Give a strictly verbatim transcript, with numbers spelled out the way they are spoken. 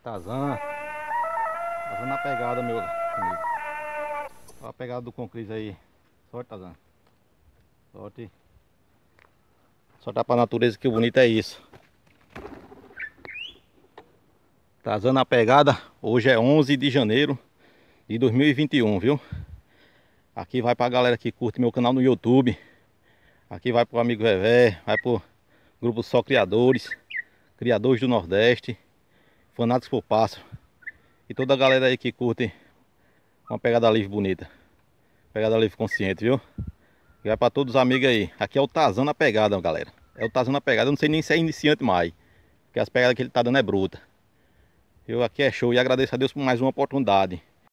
Tarzan. Tarzan na pegada, meu amigo. Olha a pegada do Concris aí. Sorte, Tarzan. Sorte. Soltar pra natureza, que bonito é isso. Tarzan na pegada. Hoje é onze de janeiro de dois mil e vinte e um, viu? Aqui vai pra galera que curte meu canal no YouTube. Aqui vai pro amigo Vevé. Vai pro grupo Só Criadores. Criadores do Nordeste. Fanáticos por Pássaro. E toda a galera aí que curte uma pegada livre bonita. Pegada livre consciente, viu? E vai pra todos os amigos aí. Aqui é o Tarzan na pegada, galera. É o Tarzan na pegada. Eu não sei nem se é iniciante mais. Porque as pegadas que ele tá dando é bruta. Eu aqui é show e agradeço a Deus por mais uma oportunidade.